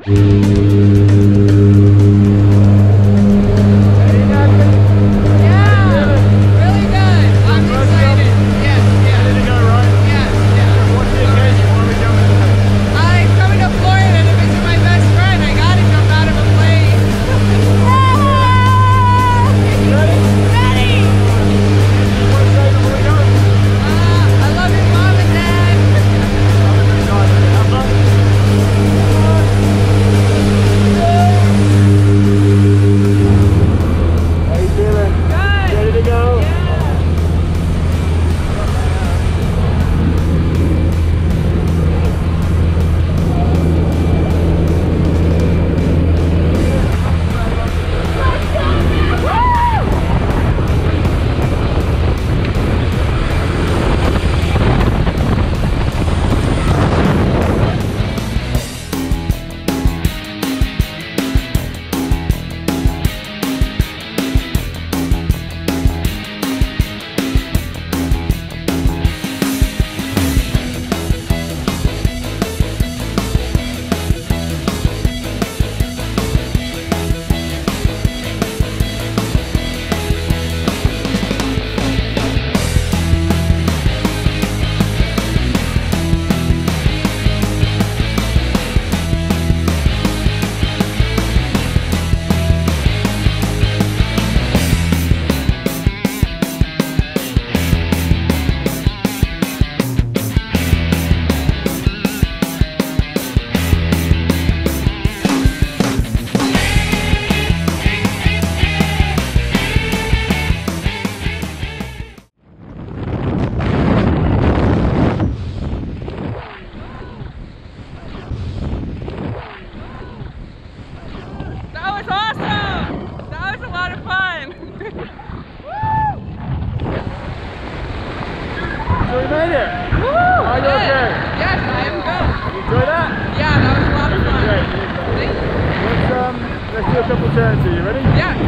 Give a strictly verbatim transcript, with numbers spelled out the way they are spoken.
So we made it! Woo! Are you okay? Yes, I am good. You enjoy that? Yeah, that was a lot of fun. Great. Thank you. Let's, um, let's do a couple turns. Are you ready? Yeah.